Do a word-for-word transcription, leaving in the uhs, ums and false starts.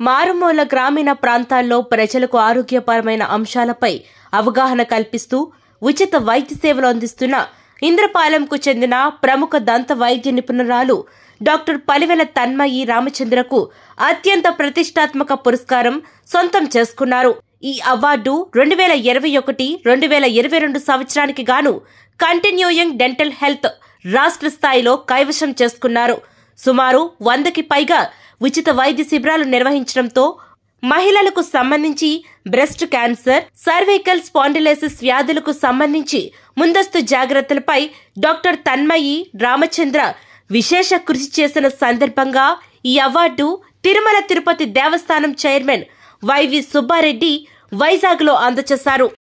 మారుమూల గ్రామీణ ప్రాంతాల్లో ప్రజలకు ఆరోగ్యపరమైన అంశాలపై అవగాహన కల్పిస్తూ ఉచిత వైద్య సేవలు అందిస్తున్న ఇంద్రపాలెంకు చెందిన ప్రముఖ దంత వైద్య నిపుణురాలు డాక్టర్ పలివెల తన్మయి రామచంద్రకు అత్యంత ప్రతిష్టాత్మక పురస్కారం సొంతం చేసుకున్నారు. ఈ అవార్డు రెండు వేల ఇరవై ఒకటి రెండు వేల ఇరవై రెండు సంవత్సరానికి గాను కంటిన్యూయింగ్ డెంటల్ హెల్త్ రాష్ట్ర స్థాయిలో కైవశం చేసుకున్నారు. సుమారు వందకి పైగా ఉచిత వైద్య శిబిరాలు నిర్వహించడంతో మహిళలకు సంబంధించి బ్రెస్ట్ క్యాన్సర్, సర్వైకల్ స్పాండిలైసిస్ వ్యాధులకు సంబంధించి ముందస్తు జాగ్రత్తలపై డాక్టర్ తన్మయి రామచంద్ర విశేష కృషి చేసిన సందర్భంగా ఈ అవార్డు తిరుమల తిరుపతి దేవస్థానం చైర్మన్ వైవి సుబ్బారెడ్డి వైజాగ్లో అందజేశారు.